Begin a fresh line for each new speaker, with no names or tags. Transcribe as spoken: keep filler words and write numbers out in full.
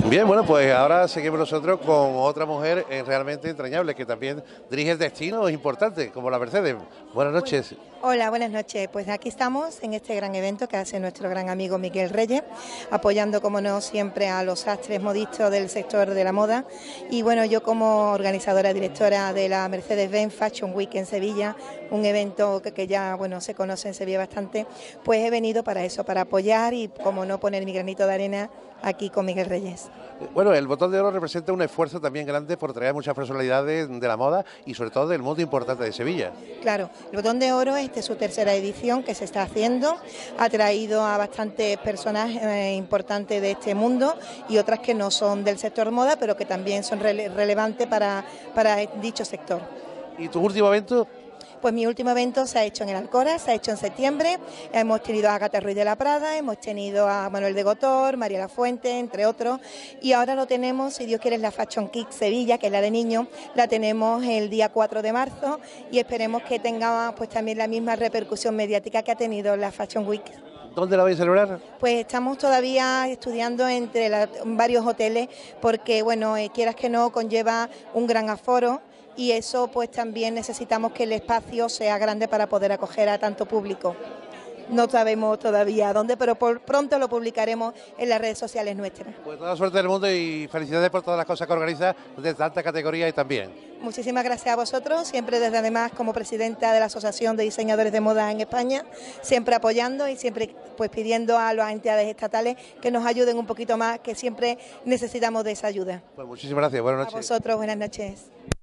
Bien, bueno, pues ahora seguimos nosotros con otra mujer eh, realmente entrañable, que también dirige destinos importantes, como la Mercedes. Buenas noches.
Hola, buenas noches. Pues aquí estamos en este gran evento que hace nuestro gran amigo Miguel Reyes, apoyando, como no, siempre a los sastres modistas del sector de la moda. Y bueno, yo como organizadora, directora de la Mercedes-Benz Fashion Week en Sevilla, un evento que, que ya, bueno, se conoce en Sevilla bastante, pues he venido para eso, para apoyar y, como no, poner mi granito de arena aquí con Miguel Reyes.
Bueno, el Botón de Oro representa un esfuerzo también grande por traer muchas personalidades de la moda y sobre todo del mundo importante de Sevilla.
Claro, el Botón de Oro, esta es su tercera edición que se está haciendo, ha traído a bastantes personajes eh, importantes de este mundo y otras que no son del sector moda, pero que también son rele relevantes para, para dicho sector.
¿Y tu último evento?
Pues mi último evento se ha hecho en el Alcora, se ha hecho en septiembre, hemos tenido a Ágata Ruiz de la Prada, hemos tenido a Manuel de Gotor, María Lafuente, entre otros, y ahora lo tenemos, si Dios quiere, es la Fashion Kick Sevilla, que es la de niños, la tenemos el día cuatro de marzo y esperemos que tenga pues también la misma repercusión mediática que ha tenido la Fashion Week.
¿Dónde la vais a celebrar?
Pues estamos todavía estudiando entre la, varios hoteles porque, bueno, eh, quieras que no, conlleva un gran aforo y eso pues también necesitamos que el espacio sea grande para poder acoger a tanto público. No sabemos todavía dónde, pero por pronto lo publicaremos en las redes sociales nuestras.
Pues toda la suerte del mundo y felicidades por todas las cosas que organizas de tanta categoría y también.
Muchísimas gracias a vosotros, siempre desde además como presidenta de la Asociación de Diseñadores de Moda en España, siempre apoyando y siempre pues pidiendo a las entidades estatales que nos ayuden un poquito más, que siempre necesitamos de esa ayuda.
Pues muchísimas gracias, buenas noches.
A vosotros, buenas noches.